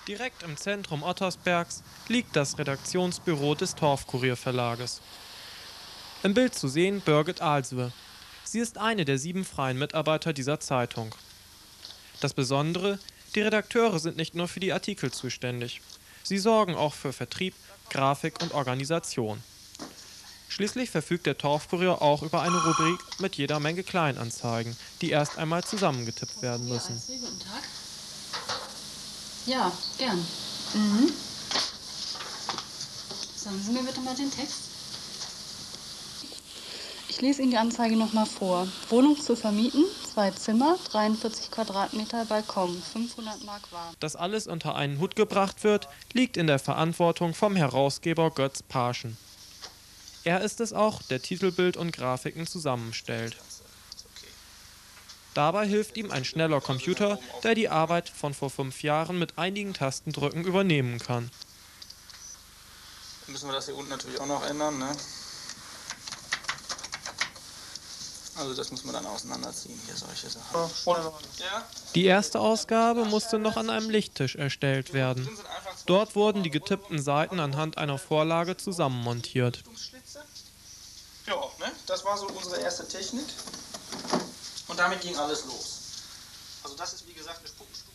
Direkt im Zentrum Ottersbergs liegt das Redaktionsbüro des Torfkurier-Verlages. Im Bild zu sehen Birgit Ahlswö. Sie ist eine der 7 freien Mitarbeiter dieser Zeitung. Das Besondere, die Redakteure sind nicht nur für die Artikel zuständig. Sie sorgen auch für Vertrieb, Grafik und Organisation. Schließlich verfügt der Torfkurier auch über eine Rubrik mit jeder Menge Kleinanzeigen, die erst einmal zusammengetippt werden müssen. Guten Tag. Ja, gern. Mhm. Sagen Sie mir bitte mal den Text. Ich lese Ihnen die Anzeige nochmal vor. Wohnung zu vermieten, 2 Zimmer, 43 Quadratmeter, Balkon, 500 Mark warm. Dass alles unter einen Hut gebracht wird, liegt in der Verantwortung vom Herausgeber Götz Parschen. Er ist es auch, der Titelbild und Grafiken zusammenstellt. Dabei hilft ihm ein schneller Computer, der die Arbeit von vor 5 Jahren mit einigen Tastendrücken übernehmen kann. Müssen wir das hier unten natürlich auch noch ändern, ne? Also das muss man dann auseinanderziehen, hier solche Sachen. Ja? Die erste Ausgabe musste noch an einem Lichttisch erstellt werden. Dort wurden die getippten Seiten anhand einer Vorlage zusammenmontiert. Ja, ne? Das war so unsere erste Technik. Und damit ging alles los. Also das ist wie gesagt eine Spuckenstube.